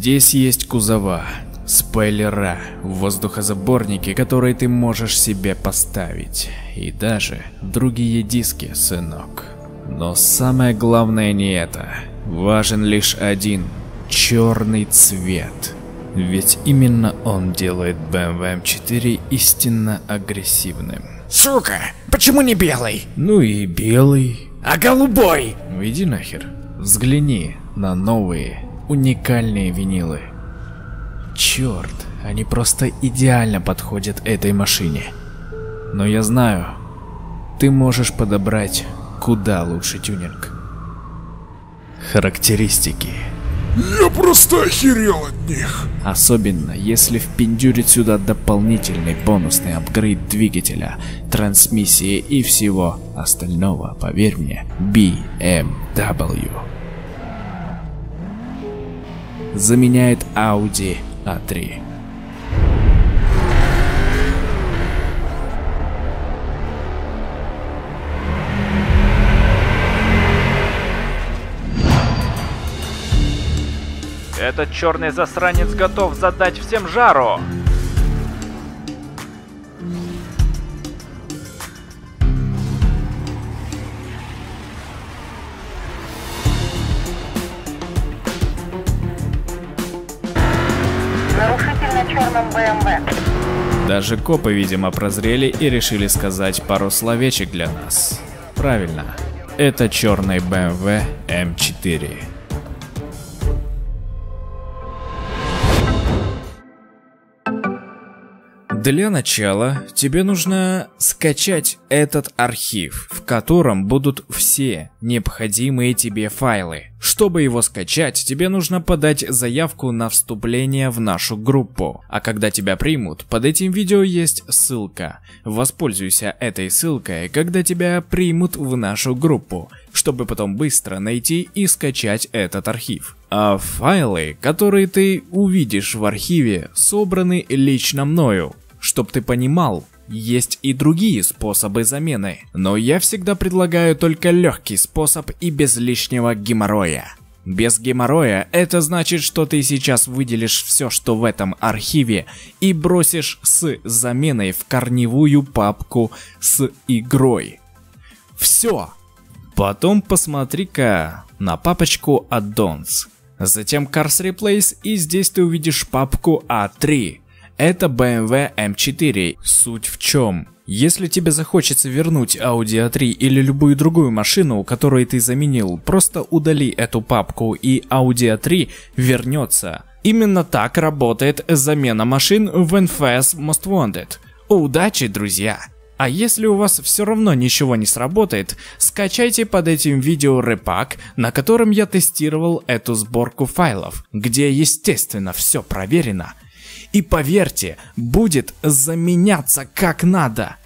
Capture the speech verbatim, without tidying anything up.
Здесь есть кузова, спойлера, воздухозаборники, которые ты можешь себе поставить, и даже другие диски, сынок. Но самое главное не это. Важен лишь один – черный цвет. Ведь именно он делает бэ эм вэ эм четыре истинно агрессивным. Сука, почему не белый? Ну и белый. А голубой? Ну иди нахер. Взгляни на новые, уникальные винилы. Черт, они просто идеально подходят этой машине. Но я знаю, ты можешь подобрать куда лучше тюнинг. Характеристики. Я просто охерел от них. Особенно если впендюрить сюда дополнительный бонусный апгрейд двигателя, трансмиссии и всего остального, поверь мне, би эм дабл ю заменяет Audi а три. Этот черный засранец готов задать всем жару. Нарушитель на черном бэ эм вэ. Даже копы, видимо, прозрели и решили сказать пару словечек для нас. Правильно, это черный бэ эм вэ эм четыре. Для начала тебе нужно скачать этот архив, в котором будут все необходимые тебе файлы. Чтобы его скачать, тебе нужно подать заявку на вступление в нашу группу. А когда тебя примут, под этим видео есть ссылка. Воспользуйся этой ссылкой, когда тебя примут в нашу группу, чтобы потом быстро найти и скачать этот архив. А файлы, которые ты увидишь в архиве, собраны лично мною. Чтоб ты понимал, есть и другие способы замены, но я всегда предлагаю только легкий способ и без лишнего геморроя. Без геморроя это значит, что ты сейчас выделишь все, что в этом архиве, и бросишь с заменой в корневую папку с игрой. Все. Потом посмотри-ка на папочку Addons, затем Cars Replace, и здесь ты увидишь папку а три. Это бэ эм вэ эм четыре. Суть в чем? Если тебе захочется вернуть Audi а три или любую другую машину, которую ты заменил, просто удали эту папку и Audi а три вернется. Именно так работает замена машин в эн эф эс Most Wanted. Удачи, друзья! А если у вас все равно ничего не сработает, скачайте под этим видео репак, на котором я тестировал эту сборку файлов, где естественно все проверено. И поверьте, будет заменяться как надо.